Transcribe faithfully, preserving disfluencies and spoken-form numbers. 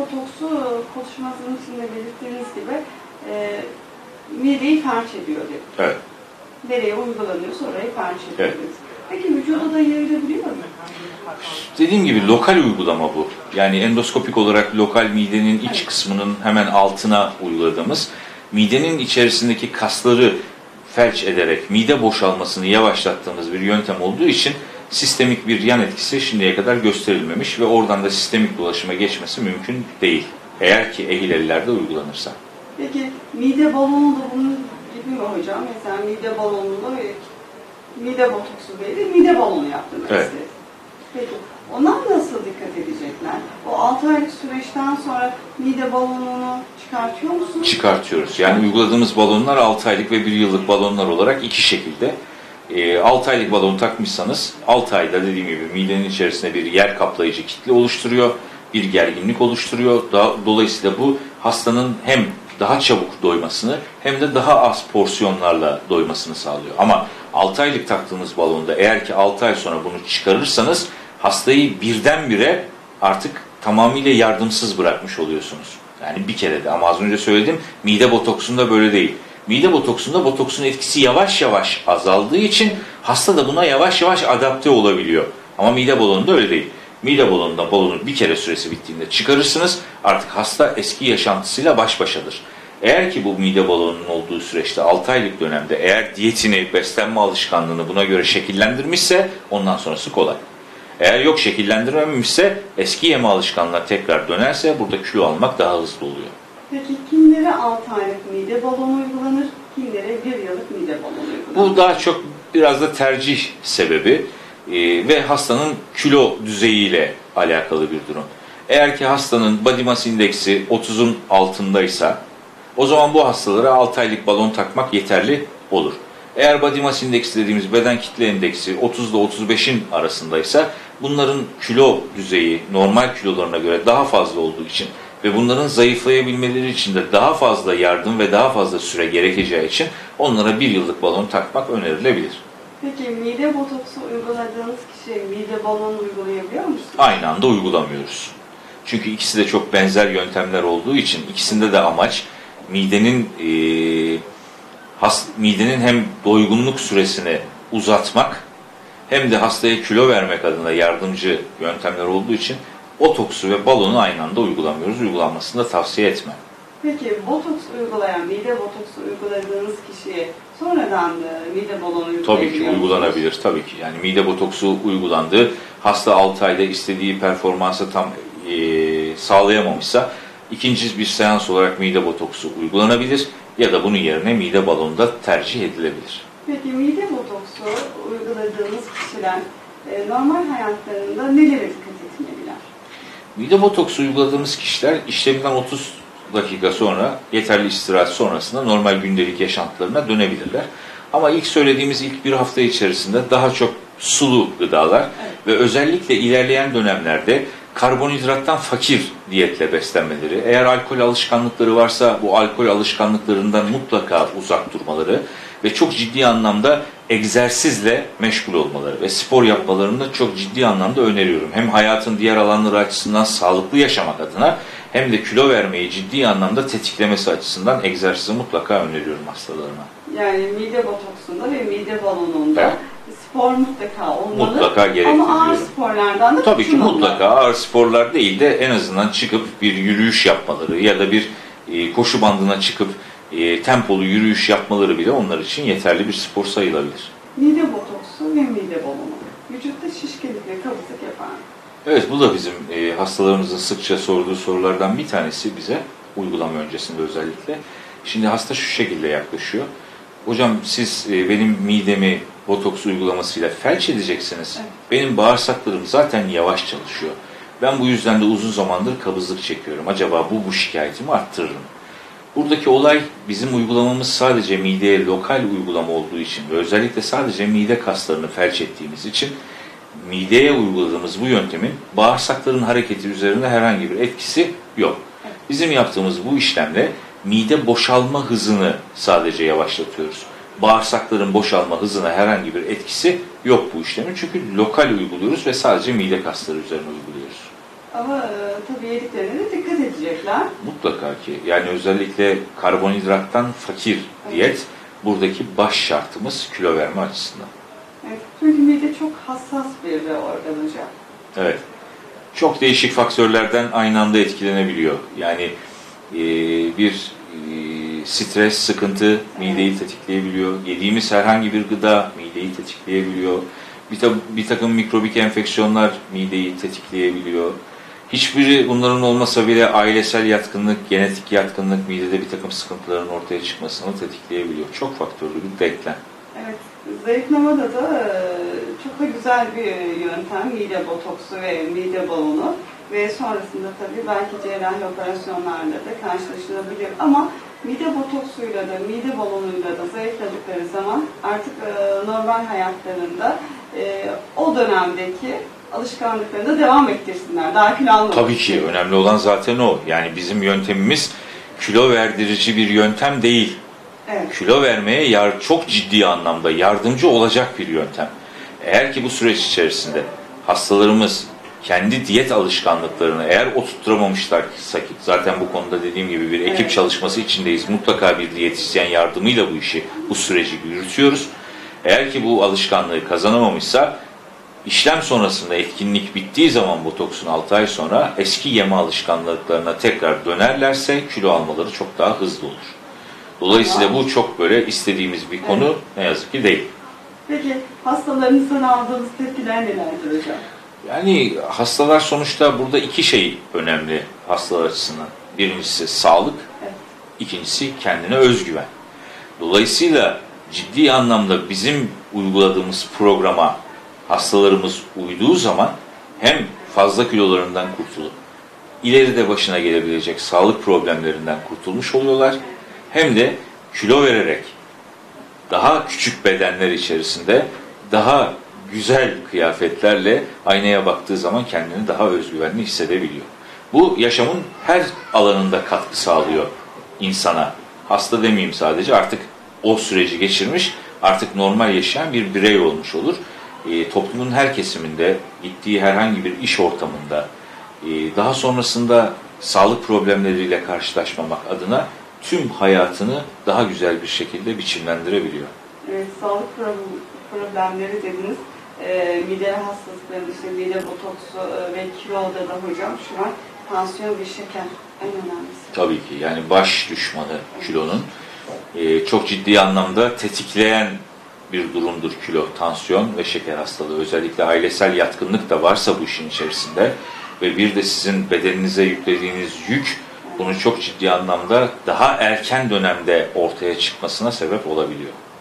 botoksu konuşmasının içinde belirttiğiniz gibi e, mideyi felç ediyor dedik. Evet. Nereye uygulanıyorsa orayı felç ediyor. Evet. Peki vücuda da yayılabiliyor mu? Dediğim gibi lokal uygulama bu. Yani endoskopik olarak lokal midenin iç evet. kısmının hemen altına uyguladığımız, midenin içerisindeki kasları felç ederek mide boşalmasını yavaşlattığımız bir yöntem olduğu için sistemik bir yan etkisi şimdiye kadar gösterilmemiş ve oradan da sistemik dolaşıma geçmesi mümkün değil. Eğer ki ehil ellerde uygulanırsa. Peki mide balonu da bunun gibi mi hocam? Mesela mide balonunu mide botoksu değil, mide balonu yaptırmak evet. istedim. Peki ondan nasıl dikkat edecekler? O altı aylık süreçten sonra mide balonunu çıkartıyor musunuz? Çıkartıyoruz. Yani uyguladığımız balonlar altı aylık ve bir yıllık balonlar olarak iki şekilde. E, altı aylık balon takmışsanız altı ayda dediğim gibi midenin içerisinde bir yer kaplayıcı kitle oluşturuyor, bir gerginlik oluşturuyor. Daha, dolayısıyla bu hastanın hem daha çabuk doymasını hem de daha az porsiyonlarla doymasını sağlıyor. Ama altı aylık taktığınız balonda eğer ki altı ay sonra bunu çıkarırsanız hastayı birdenbire artık tamamıyla yardımsız bırakmış oluyorsunuz. Yani bir kere de, ama az önce söyledim, mide botoksunda böyle değil. Mide botoksunda botoksun etkisi yavaş yavaş azaldığı için hasta da buna yavaş yavaş adapte olabiliyor. Ama mide balonunda öyle değil. Mide balonunda balonu bir kere süresi bittiğinde çıkarırsınız, artık hasta eski yaşantısıyla baş başadır. Eğer ki bu mide balonunun olduğu süreçte altı aylık dönemde eğer diyetini, beslenme alışkanlığını buna göre şekillendirmişse ondan sonrası kolay. Eğer yok şekillendirmemişse eski yeme alışkanlığına tekrar dönerse burada kilo almak daha hızlı oluyor. Peki kimlere altı aylık mide balonu uygulanır, kimlere bir yıllık mide balonu uygulanır? Bu daha çok biraz da tercih sebebi e, ve hastanın kilo düzeyiyle alakalı bir durum. Eğer ki hastanın body mass indeksi otuzun altındaysa o zaman bu hastalara altı aylık balon takmak yeterli olur. Eğer body mass indeksi dediğimiz beden kitle endeksi otuz ile otuz beşin arasındaysa bunların kilo düzeyi normal kilolarına göre daha fazla olduğu için ve bunların zayıflayabilmeleri için de daha fazla yardım ve daha fazla süre gerekeceği için onlara bir yıllık balon takmak önerilebilir. Peki mide botoksu uyguladığınız kişiye mide balonu uygulayabiliyor musunuz? Aynı anda uygulamıyoruz. Çünkü ikisi de çok benzer yöntemler olduğu için ikisinde de amaç midenin e, has, midenin hem doygunluk süresini uzatmak hem de hastaya kilo vermek adına yardımcı yöntemler olduğu için botoksu ve balonu aynı anda uygulamıyoruz. Uygulanmasını da tavsiye etmem. Peki botoks uygulayan, mide botoksu uyguladığınız kişiye sonradan mide balonu uygulayabiliyor Tabii ki uygulanabilir. Tabii ki. Yani mide botoksu uygulandı. Hasta altı ayda istediği performansı tam e, sağlayamamışsa ikinci bir seans olarak mide botoksu uygulanabilir ya da bunun yerine mide balonu da tercih edilebilir. Peki mide botoksu uyguladığınız kişiler e, normal hayatlarında nelere dikkat etmeliler? Mide botoksu uyguladığımız kişiler işleminden otuz dakika sonra yeterli istirahat sonrasında normal gündelik yaşantılarına dönebilirler. Ama ilk söylediğimiz ilk bir hafta içerisinde daha çok sulu gıdalar evet. ve özellikle ilerleyen dönemlerde karbonhidrattan fakir diyetle beslenmeleri, eğer alkol alışkanlıkları varsa bu alkol alışkanlıklarından mutlaka uzak durmaları ve çok ciddi anlamda egzersizle meşgul olmaları ve spor yapmalarını da çok ciddi anlamda öneriyorum. Hem hayatın diğer alanları açısından sağlıklı yaşamak adına hem de kilo vermeyi ciddi anlamda tetiklemesi açısından egzersizi mutlaka öneriyorum hastalarıma. Yani mide botoksunda ve mide balonunda evet. spor mutlaka olmalı. Mutlaka gerekli ama ağır diyorum. sporlardan da Tabii ki mutlaka ağır sporlar değil de en azından çıkıp bir yürüyüş yapmaları ya da bir e, koşu bandına çıkıp e, tempolu yürüyüş yapmaları bile onlar için yeterli bir spor sayılabilir. Mide botoksu ve mide balonu vücutta şişkinlik ve kabızlık yapar. Evet, bu da bizim e, hastalarımızın sıkça sorduğu sorulardan bir tanesi bize uygulama öncesinde özellikle. Şimdi hasta şu şekilde yaklaşıyor. Hocam siz e, benim midemi botoks uygulamasıyla felç edeceksiniz. Evet. Benim bağırsaklarım zaten yavaş çalışıyor. Ben bu yüzden de uzun zamandır kabızlık çekiyorum. Acaba bu bu şikayetimi arttırır mı? Buradaki olay bizim uygulamamız sadece mideye lokal uygulama olduğu için ve özellikle sadece mide kaslarını felç ettiğimiz için mideye uyguladığımız bu yöntemin bağırsakların hareketi üzerinde herhangi bir etkisi yok. Bizim yaptığımız bu işlemle mide boşalma hızını sadece yavaşlatıyoruz. Bağırsakların boşalma hızına herhangi bir etkisi yok bu işlemin. Çünkü lokal uyguluyoruz ve sadece mide kasları üzerine uyguluyoruz. Ama e, tabii yediklerine de dikkat edecekler. Mutlaka ki. Yani özellikle karbonhidrattan fakir diyet buradaki baş şartımız kilo verme açısından. Evet, çünkü mide çok hassas bir organ hocam. Evet. Çok değişik faktörlerden aynı anda etkilenebiliyor. Yani e, bir e, stres, sıkıntı mideyi tetikleyebiliyor. Yediğimiz herhangi bir gıda mideyi tetikleyebiliyor. Bir, ta bir takım mikrobik enfeksiyonlar mideyi tetikleyebiliyor. Hiçbiri bunların olmasa bile ailesel yatkınlık, genetik yatkınlık midede bir takım sıkıntıların ortaya çıkmasını tetikleyebiliyor. Çok faktörlü bir denklem. Evet, zayıflamada da e, çok da güzel bir yöntem mide botoksu ve mide balonu ve sonrasında tabii belki cerrahi operasyonlarla da karşılaşılabilir ama mide botoksuyla da mide balonuyla da zayıfladıkları zaman artık e, normal hayatlarında e, o dönemdeki alışkanlıklarını devam ettirsinler. Daha kilo almamak. Tabii ki önemli olan zaten o. Yani bizim yöntemimiz kilo verdirici bir yöntem değil. Evet. Kilo vermeye yar çok ciddi anlamda yardımcı olacak bir yöntem. Eğer ki bu süreç içerisinde hastalarımız kendi diyet alışkanlıklarını eğer oturtturamamışlarsa ki zaten bu konuda dediğim gibi bir ekip Evet. çalışması içindeyiz. Mutlaka bir diyetisyen yardımıyla bu işi, bu süreci yürütüyoruz. Eğer ki bu alışkanlığı kazanamamışsa işlem sonrasında etkinlik bittiği zaman botoksun altı ay sonra eski yeme alışkanlıklarına tekrar dönerlerse kilo almaları çok daha hızlı olur. Dolayısıyla bu çok böyle istediğimiz bir konu Evet. ne yazık ki değil. Peki hastalarınızdan aldığınız tepkiler nelerdir hocam? Yani hastalar sonuçta burada iki şey önemli hastalar açısından. Birincisi sağlık, Evet. ikincisi kendine özgüven. Dolayısıyla ciddi anlamda bizim uyguladığımız programa hastalarımız uyduğu zaman hem fazla kilolarından kurtulup ileride başına gelebilecek sağlık problemlerinden kurtulmuş oluyorlar. Hem de kilo vererek daha küçük bedenler içerisinde daha güzel kıyafetlerle aynaya baktığı zaman kendini daha özgüvenli hissedebiliyor. Bu yaşamın her alanında katkı sağlıyor insana. Hasta demeyeyim sadece, artık o süreci geçirmiş, artık normal yaşayan bir birey olmuş olur. E, toplumun her kesiminde, gittiği herhangi bir iş ortamında, e, daha sonrasında sağlık problemleriyle karşılaşmamak adına tüm hayatını daha güzel bir şekilde biçimlendirebiliyor. Evet, sağlık problemleri dediniz. E, mide hastalıkları, işte mide botoksu e, ve kiloda da hocam şu an tansiyon ve şeker en önemlisi. Tabii ki yani baş düşmanı kilonun e, çok ciddi anlamda tetikleyen bir durumdur kilo, tansiyon ve şeker hastalığı. Özellikle ailesel yatkınlık da varsa bu işin içerisinde ve bir de sizin bedeninize yüklediğiniz yük bunu çok ciddi anlamda daha erken dönemde ortaya çıkmasına sebep olabiliyor.